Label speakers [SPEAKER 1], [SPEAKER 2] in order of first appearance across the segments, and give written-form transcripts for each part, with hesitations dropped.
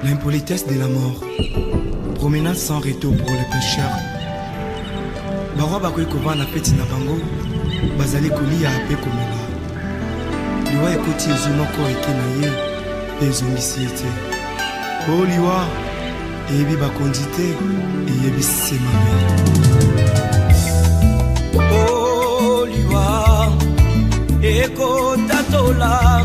[SPEAKER 1] L'impolitesse de la mort. Promenade sans retour pour les pécheurs. Barwa bakoy kova na peti na bango. Bazali kolia ape komela. Liwa ekoti ezumoko eke na ye. Ezongisi ete. Oh liwa. Eyebi bakondite. Eyebi semame. Oh liwa. Eko tatola.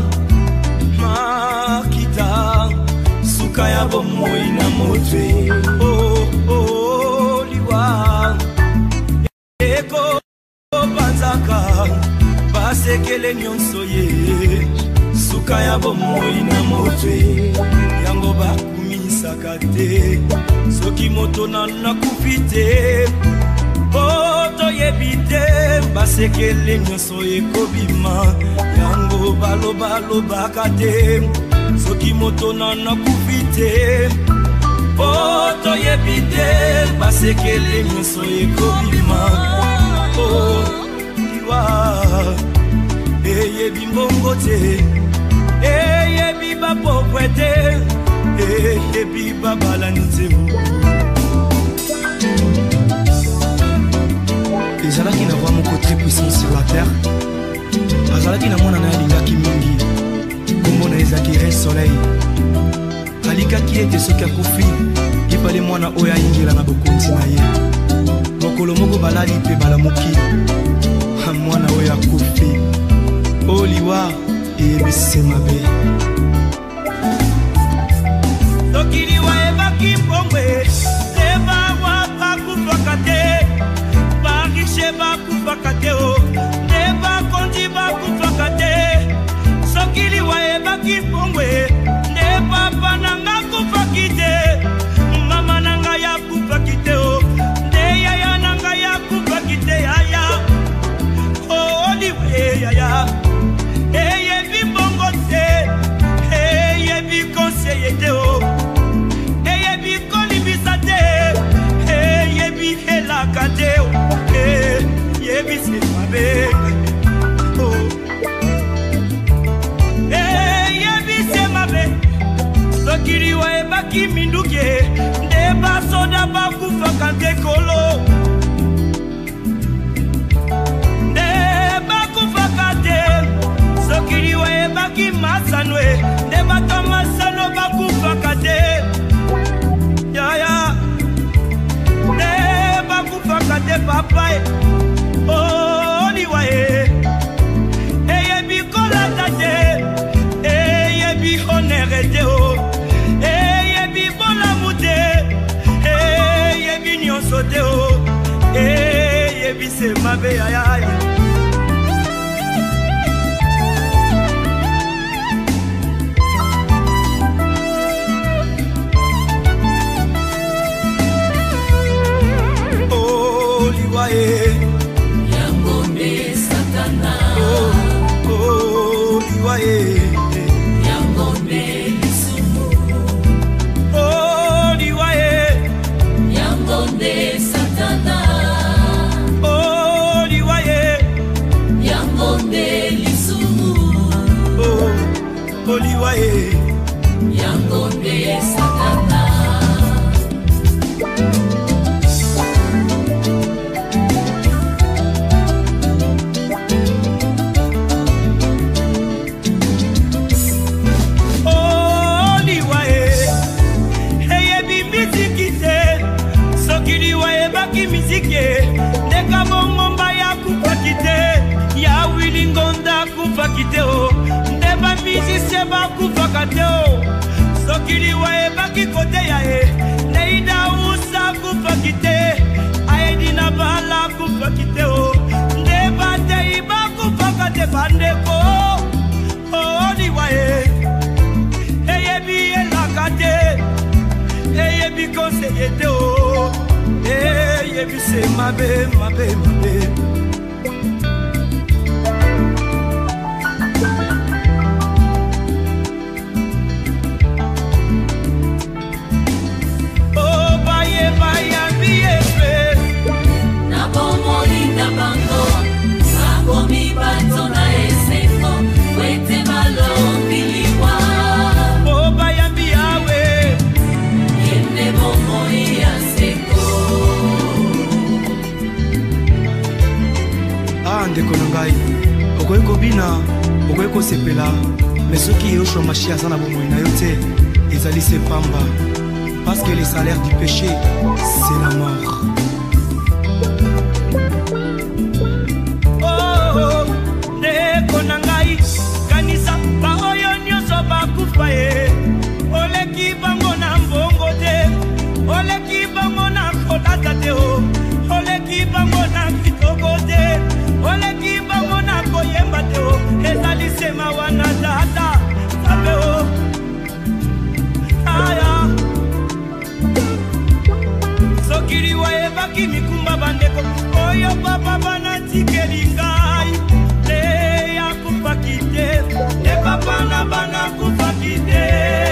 [SPEAKER 1] Makita. Sukaya bomoi na motwe. Oh oh liwa. Eko banzaka. Basekele nyonso ye. Sukaya bomoi na motwe. Yango bakumisaka te. Soki moto na kufite. Poto yebite. Basekele nyonso ye kobima. Yango balo bakate. Soki moto na kufite. Poto yebite. Basekele nyonso ye kobima. Oh liwa. Eyebi mbongo te. Eyebi bapopwete. Eyebi babalanite. Ezalaki na roi moko très puissant sur la terre. Azalaki na mwana na alingaki mingi. Kombo na ezaki Rei Soleil. Alikaki ete soki akufi ipale mwana oyo ayingela na bokonzi na ye. Mokolo moko balali mpe balamuki. Mwana oyo akufi. Oh liwa eyebisi mabe. Soki liwa ebaki mbongwe. Lebawa bakufaka te. Barishe bakufaka te o. Leba kondi bakufaka te. Soki liwa ebaki mbongwe. Leba pananga kufaki te. Mama nanga ya kufaki te o. Ndeya ya nanga ya kufaki te yaya. Oh liwe yaya. Eyebi mbongo te. Eyebi konseye te o. Eyebi kolibisa te. Eyebi helaka te o. Eyebi se mabe. Eyebi se mabe. Soki liwa ebaki minduke. Ndeba soda bakufaka te kolo. Ndeba kufaka te. Soki liwa ebaki masanwe. Ndeba tamasano bakufaka te. Yaya. Ndeba kufaka te papa. Oh liwa e. Eyebi kolata te. Eyebi honere te o. Eyebi bolamu te. Eyebi nyonso te o. Eyebi se mabe yaya. Oh liwa e.
[SPEAKER 2] Yangonde Satana.
[SPEAKER 1] Oh liwa e.
[SPEAKER 2] Yangonde Lisumu.
[SPEAKER 1] Oh liwa e.
[SPEAKER 2] Yangonde Satana.
[SPEAKER 1] Oh liwa e.
[SPEAKER 2] Yangonde Lisumu.
[SPEAKER 1] Oh liwa e.
[SPEAKER 2] Yangonde Satana.
[SPEAKER 1] Ndeka bomomba ya kupakite. Ya wilingonda kupakite o. Ndeba mizise ba kupakate o. Soki liwa ebaki kote ya e. Neida usa kupakite. Aedi na bala kupakite o. Ndeba te iba kupakate bandeko. Oh liwa e. Eyebi elakate. Eyebi konseye te o. Eyebi se mabe, mabe, mabe. Oh baye baye biye fe.
[SPEAKER 2] Na bomo linda bango. Sakomi bato na esefo. Wete malo biliwa.
[SPEAKER 1] Oh baye biyawe. Tina, okweko sepela, mais ceux qui ont chômage à sana bomouina yote, ils allaient se pamba, parce que le salaire du péché, c'est la mort. Oh, ne konangai, kanisa, ba oyo nyoso ba kufaye, oleki bango na mbongo te, oleki bango na kolata te o, oleki bango na kitoko te, oleki bango na koyemba te o, ezali sema wana data, sabe o, aya. Sokiri wa ebaki mikumba bandeko, oyo papa bana tikeli ngai, le ya kupakite, le papa na bana kupakite.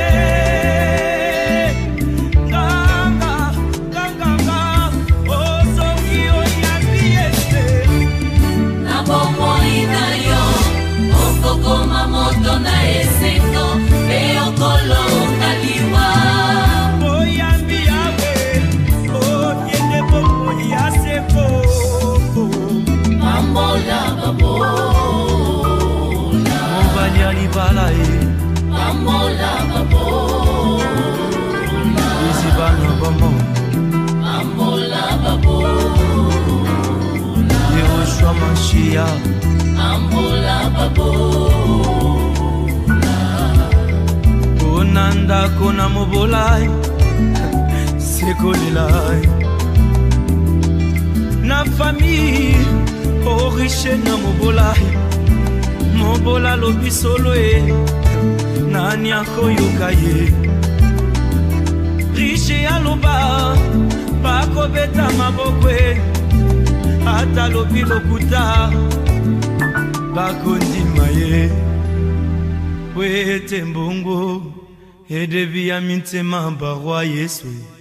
[SPEAKER 2] Koma moto na eseko Peo kolo kaliwa
[SPEAKER 1] Oyambi yawe Oyende popo ya sefo
[SPEAKER 2] Mambola babola
[SPEAKER 1] Mbali alibala
[SPEAKER 2] Mambola babola
[SPEAKER 1] Izibana bamo
[SPEAKER 2] Mambola babola
[SPEAKER 1] Yehoshua Mashiach
[SPEAKER 2] Mambola babola
[SPEAKER 1] Onanda kona mobolai Sekolelai Na famille Oriche na mobolai Mobola lobi solo Nani akoyoka ye Riche aloba Bako beta mabokwe Ata lobi lokuta Bakondima ye Wete mbongo Edevi ya mintema barwa Yesu